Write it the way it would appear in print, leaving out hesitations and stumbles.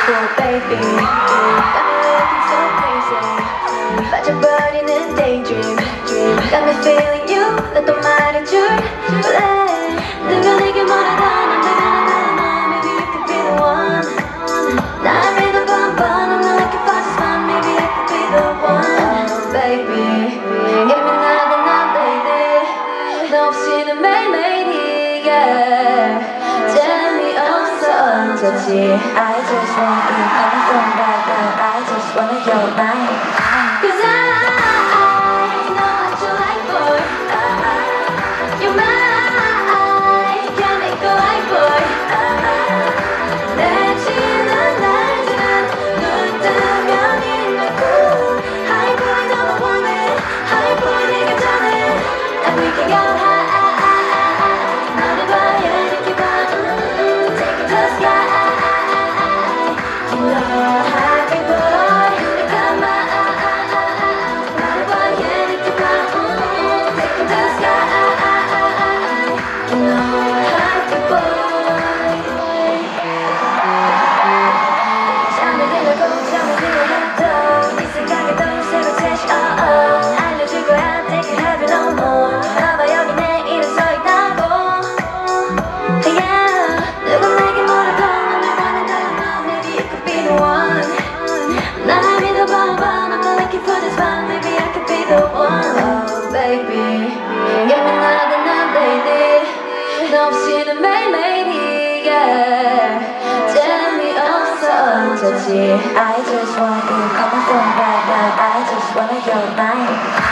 beautiful baby. Got me looking so crazy. 빠져버리는 daydream. Got me feeling you. 나 또 말해줄래. 누가 내게 뭐라도 난 내가 maybe you could be the one. 날 믿어봐, but I'm not looking for just one. Maybe I could be the one, baby. 예민하다 난 lady. 너 없이는 매일매일이 재미없어 어쩌지. I just want you coming from back now. I just wanna your mind. Cause I know what you like boy. You're mine. Can't make a right boy. 내지는 날지는 눈 뜨면 있는 cool. High boy 너무 원해. High boy 내가 전해. And we can go high. 너를 봐야 이렇게 봐. Take it to the sky. You know happy boy. 내가 너를 봐야 이렇게 봐. Take it to the sky. You know happy boy. 잠을 들려고 잠을 들려도 이 생각에도 새로 다시 알려줄 거야. Take it heavy no more. 봐봐 여기 내 이름 써있다고. Yeah. 누가 내게 뭐라도 날 원한다면 maybe you could be the one. 날 믿어봐, but I'm not looking for this one. Maybe I could be the one. Oh baby. 예민하다 난 lady. 너 없이는 매일매일이 재미없어 어쩌지. I just want you coming from back now. I just wanna your mind.